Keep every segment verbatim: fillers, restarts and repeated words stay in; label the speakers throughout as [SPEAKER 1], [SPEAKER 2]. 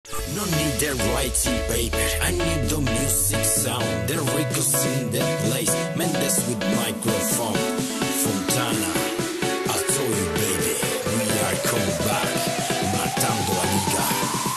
[SPEAKER 1] No need the writing paper, I need the music sound. The Ricos in the place, Mendes with microphone. Fontana, I told you baby, we are coming back, matando a liga.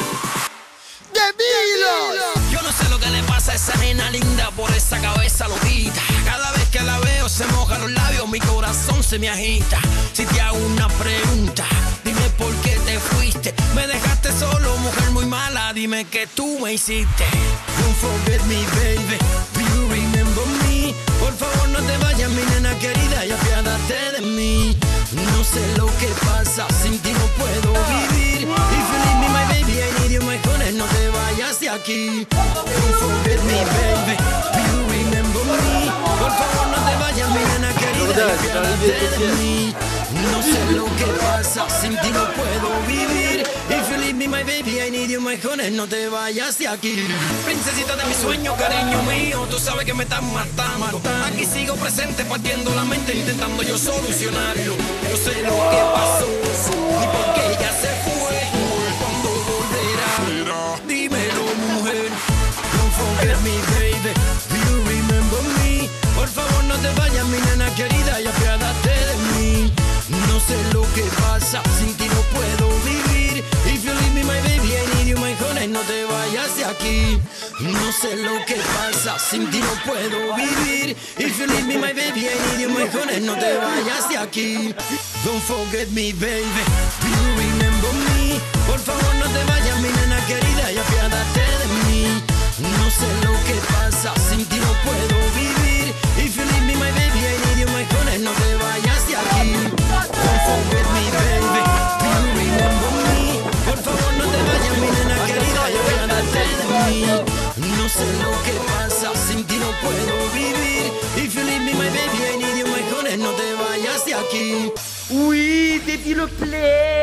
[SPEAKER 2] ¡Debilos! Yo no sé lo que le pasa a esa nena linda por esa cabeza loquita. Cada vez que la veo se mojan los labios, mi corazón se me agita. Si te hago una pregunta, dime por qué te fuiste. Me dejaste solo, mujer muy mala, dime que tú me hiciste. Don't forget me, baby, do you remember me? Por favor no te vayas, mi nena querida, y apiádate de mí. No sé lo que pasa, sin ti no puedo vivir. If you leave me, my baby, I need you, my honey, no te vayas de aquí. Don't forget me, baby, do you remember me? Por favor no te vayas, mi nena querida, y apiádate de mí. No sé lo que pasa, sin ti no puedo vivir. If you leave me, my baby, I need you, my honey, no te vayas de aquí. Princesita de mi sueño, cariño mío, tú sabes que me estás matando. Aquí sigo presente, partiendo la mente, intentando yo solucionarlo. Yo sé lo que pasó, y por qué ella se fue. ¿Cuándo volverá? Dímelo, mujer. Don't forget me, baby, do you remember me? Por favor no te vayas, mi nena querida, y apiádate de mí. No sé lo que pasa, sin ti no puedo vivir. If you leave me, my baby, I need you, my honey, no te vayas de aquí. No sé lo que pasa, sin ti no puedo vivir. If you leave me, my baby, I need you, my honey, no te vayas de aquí. Don't forget me, baby, do you remember me? Por favor no te vayas, mi nena querida, y apiádate de mí. No sé lo que pasa, sin ti no puedo vivir. If you leave me, my baby, I need you, my honey, no te vayas de aquí. Don't forget me, baby, do you remember me? Por favor no te vayas, mi nena querida, y apiádate de mí. No sé lo que pasa, sin ti no puedo vivir. If you leave me, my baby, I need you, my honey, no te vayas de aquí.
[SPEAKER 3] Oui, Déby le Play.